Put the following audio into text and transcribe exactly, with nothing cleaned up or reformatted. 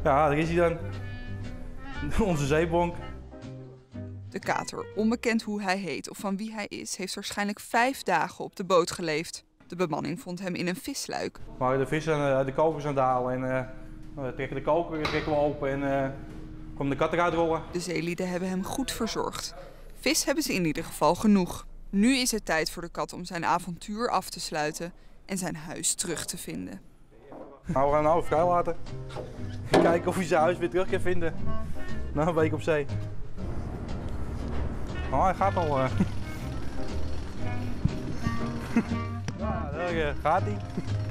Ja, daar is hij dan. Onze zeebonk. De kater, onbekend hoe hij heet of van wie hij is, heeft waarschijnlijk vijf dagen op de boot geleefd. De bemanning vond hem in een visluik. Maar de vissen uit de kokers aan het halen en uh, we trekken de koker trekken we open en uh, komen de kat eruit rollen. De zeelieden hebben hem goed verzorgd. Vis hebben ze in ieder geval genoeg. Nu is het tijd voor de kat om zijn avontuur af te sluiten en zijn huis terug te vinden. Nou, we gaan hem nou vrij laten. Kijken of hij zijn huis weer terug kan vinden. Na een week op zee. Oh, hij gaat al. Uh. Ja, daar gaat hij.